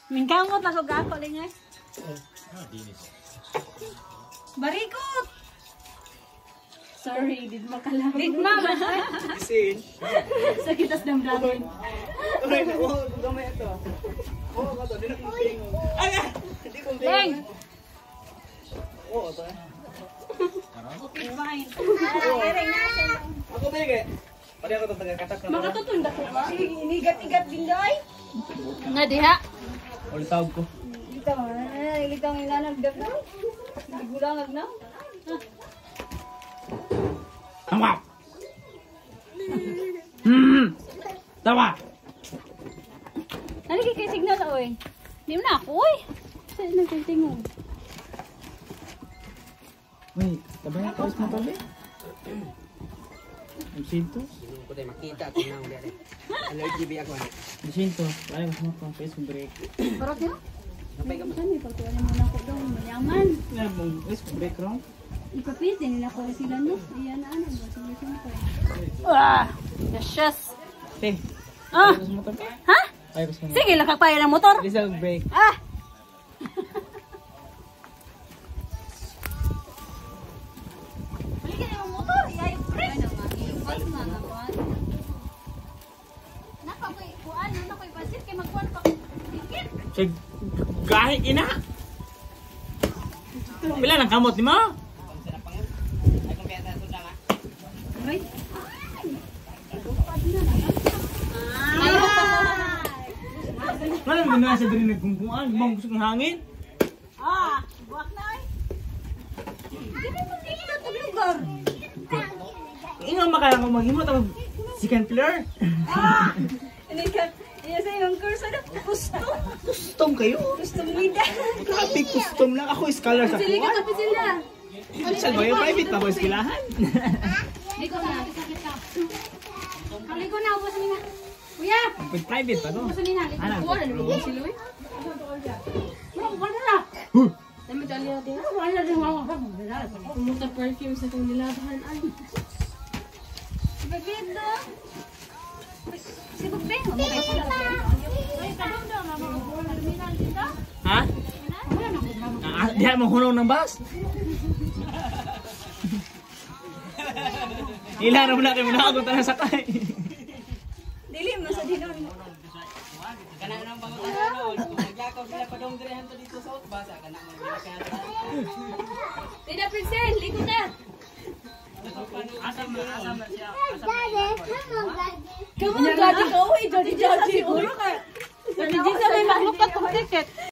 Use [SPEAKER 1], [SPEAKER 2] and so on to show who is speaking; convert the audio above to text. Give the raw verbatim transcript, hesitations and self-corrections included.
[SPEAKER 1] Mingkamot lang kung gako lang eh. Barikot! Sorry, did makalang. Did ma,
[SPEAKER 2] Isin.
[SPEAKER 1] sakit as damdamin.
[SPEAKER 2] Okay, oh, gamay ito. Oh, kato, di na kong tingog. Ay, hindi kong tingog.
[SPEAKER 1] Leng!
[SPEAKER 2] Oo, ito eh.
[SPEAKER 1] Okay, fine.
[SPEAKER 2] Ako ba yung pwede ako itong tagakatak na.
[SPEAKER 1] Makatutunda ko ba?
[SPEAKER 3] Inigat-igat din doy.
[SPEAKER 1] Nga diha.
[SPEAKER 2] Ulit tawag ko.
[SPEAKER 3] Ito, eh, ilikaw ng nanagdag na. Hindi gulangag na.
[SPEAKER 2] Tama! Hmm! Tama!
[SPEAKER 1] Ano kay signal oy? Di mo na ako oy. Saan nagtingog?
[SPEAKER 2] Wait, tabay na tapos mo tabi? Ang sinto?
[SPEAKER 4] Hindi ko tayo makita kung nang dere. Allergy ba ako?
[SPEAKER 2] Ang sinto. Ayaw mo pang face mo break.
[SPEAKER 1] Parot niya?
[SPEAKER 4] Napay ka ba?
[SPEAKER 1] Saan ipagkuhan mo na ako daw mayaman.
[SPEAKER 2] Ayaw mo face mo break wrong?
[SPEAKER 1] Ipapit din nila ko sila no. Ayan na ano ba sige ko. Ah, yes.
[SPEAKER 2] Hey.
[SPEAKER 1] Ah,
[SPEAKER 2] Ayaw mo tabi?
[SPEAKER 1] ha?
[SPEAKER 2] Ayaw mo.
[SPEAKER 1] Sige, lakakpaya ng motor.
[SPEAKER 2] Please ang break.
[SPEAKER 1] Ah. Balikin yung motor, ay brake. Ay na nga, iwas na naman. Nakapoy, kuan, nakapoy pasit kay magkuan pa. Dikit.
[SPEAKER 2] Sige, gahi ina! Pila ng kamot ni mo?
[SPEAKER 1] Ay.
[SPEAKER 2] Ano mo na sa diri nagkungkuan? Mong gusto ng hangin?
[SPEAKER 1] Ah, buwak na ay. Dili mo dili na to lugar.
[SPEAKER 2] Ingat makaya ko maghimo tapos second floor.
[SPEAKER 3] Ah! Ini ka, iya sa yung kurso na. Gusto.
[SPEAKER 2] Custom kayo.
[SPEAKER 3] Gusto nida.
[SPEAKER 2] Grabe custom lang. Ako scholar sa
[SPEAKER 1] Sili ka
[SPEAKER 2] kuwan.
[SPEAKER 1] tapi sila.
[SPEAKER 2] Ano sa bayo private pa ko eskwelahan.
[SPEAKER 1] Di ko na. Kali ko na ubos nina. Kuya,
[SPEAKER 2] Pag private pa to.
[SPEAKER 1] ubos nina.
[SPEAKER 2] Ano?
[SPEAKER 1] Wala na mo sila eh. Wala ko na.
[SPEAKER 2] Huh.
[SPEAKER 1] Dami tali din. Wala din wala ka. Pumunta perfume sa kong nilabahan ay. Si Bebed do. Si Bebed. Mo kay sila. Ay, kadong daw na mga bola terminal dito.
[SPEAKER 2] Ha?
[SPEAKER 1] Wala na ko.
[SPEAKER 2] Ah, diha mo hunong ng bus. Ilan na mo na kayo muna na sakay.
[SPEAKER 3] Dili mo sa dinon.
[SPEAKER 4] Kana nang bangon ano, kung magyakaw sila pa dong direhan to dito sa outbasa kana mo ginakaya.
[SPEAKER 1] Tidak Princess, ligo na.
[SPEAKER 4] Asam na asam na siya.
[SPEAKER 1] Kamu jadi kau, jadi jadi siguro ka. Jadi sa may makhluk ka ticket.